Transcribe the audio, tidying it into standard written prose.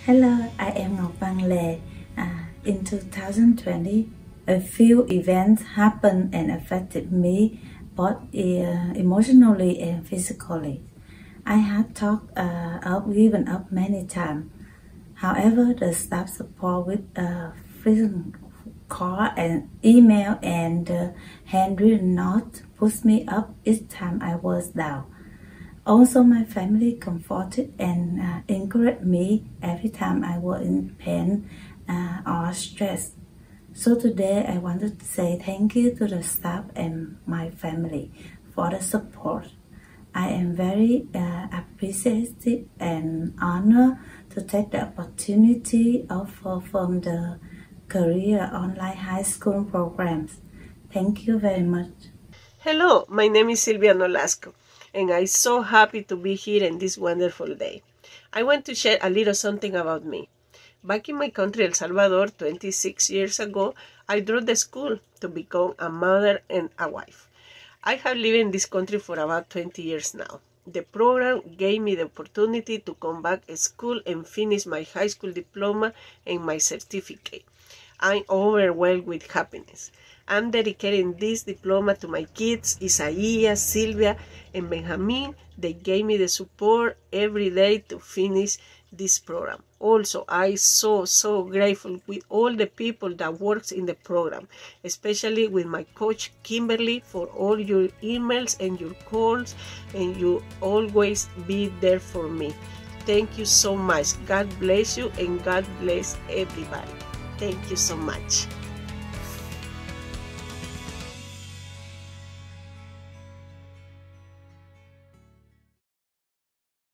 Hello, I am Ngọc Văn Lê. In 2020, a few events happened and affected me both emotionally and physically. I had talked given up many times. However, the staff support with phone call and email and handwritten note pushed me up each time I was down. Also, my family comforted and encouraged me every time I was in pain or stressed. So today I wanted to say thank you to the staff and my family for the support. I am very appreciative and honored to take the opportunity offered from the Career Online High School programs. Thank you very much. Hello, my name is Silvia Nolasco, and I'm so happy to be here in this wonderful day. I want to share a little something about me. Back in my country, El Salvador, 26 years ago, I dropped the school to become a mother and a wife. I have lived in this country for about 20 years now. The program gave me the opportunity to come back to school and finish my high school diploma and my certificate. I'm overwhelmed with happiness. I'm dedicating this diploma to my kids, Isaías, Silvia, and Benjamin. They gave me the support every day to finish this program. Also, I'm so grateful with all the people that works in the program, especially with my coach, Kimberly, for all your emails and your calls, and you always be there for me. Thank you so much. God bless you, and God bless everybody. Thank you so much.